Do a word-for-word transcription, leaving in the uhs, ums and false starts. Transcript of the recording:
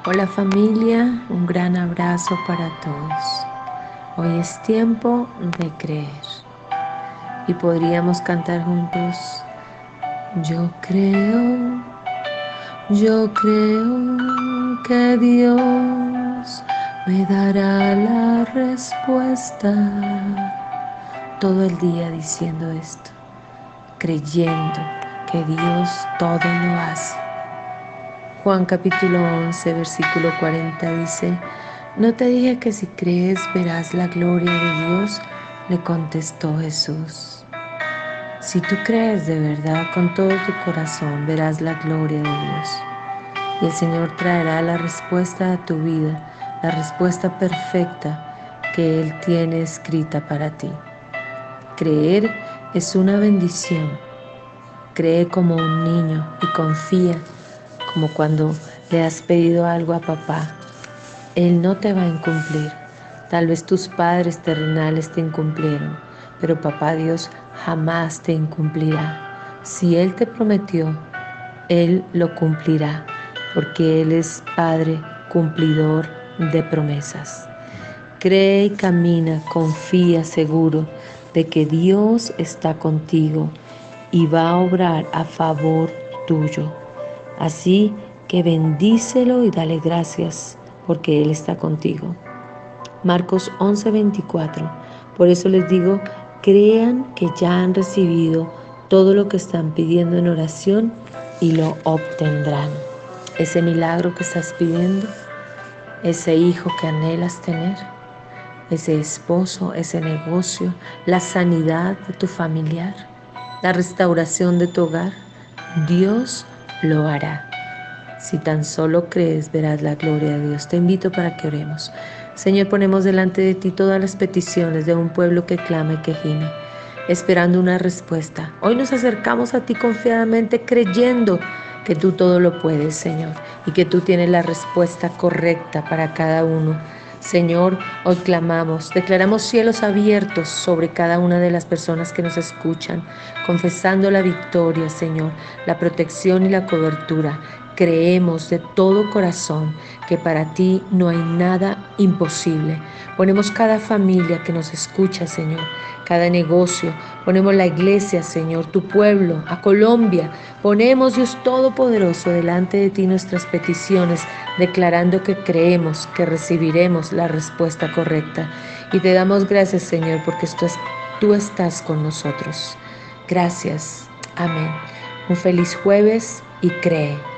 Hola familia, un gran abrazo para todos. Hoy es tiempo de creer y podríamos cantar juntos. Yo creo, yo creo que Dios me dará la respuesta. Todo el día diciendo esto, creyendo que Dios todo lo hace. Juan capítulo once, versículo cuarenta dice: ¿No te dije que si crees verás la gloria de Dios? Le contestó Jesús. Si tú crees de verdad con todo tu corazón, verás la gloria de Dios. Y el Señor traerá la respuesta a tu vida, la respuesta perfecta que Él tiene escrita para ti. Creer es una bendición. Cree como un niño y confía, como cuando le has pedido algo a papá. Él no te va a incumplir. Tal vez tus padres terrenales te incumplieron, pero papá Dios jamás te incumplirá. Si Él te prometió, Él lo cumplirá, porque Él es Padre cumplidor de promesas. Cree y camina, confía seguro de que Dios está contigo y va a obrar a favor tuyo. Así que bendícelo y dale gracias, porque Él está contigo. Marcos once, veinticuatro. Por eso les digo, crean que ya han recibido todo lo que están pidiendo en oración y lo obtendrán. Ese milagro que estás pidiendo, ese hijo que anhelas tener, ese esposo, ese negocio, la sanidad de tu familiar, la restauración de tu hogar, Dios lo hará. Si tan solo crees, verás la gloria de Dios. Te invito para que oremos. Señor, ponemos delante de ti todas las peticiones de un pueblo que clama y que gime, esperando una respuesta. Hoy nos acercamos a ti confiadamente, creyendo que tú todo lo puedes, Señor, y que tú tienes la respuesta correcta para cada uno. Señor, hoy clamamos, declaramos cielos abiertos sobre cada una de las personas que nos escuchan, confesando la victoria, Señor, la protección y la cobertura. Creemos de todo corazón que para ti no hay nada imposible. Ponemos cada familia que nos escucha, Señor, cada negocio. Ponemos la iglesia, Señor, tu pueblo, a Colombia. Ponemos, Dios Todopoderoso, delante de ti nuestras peticiones, declarando que creemos que recibiremos la respuesta correcta. Y te damos gracias, Señor, porque tú, tú estás con nosotros. Gracias. Amén. Un feliz jueves y cree.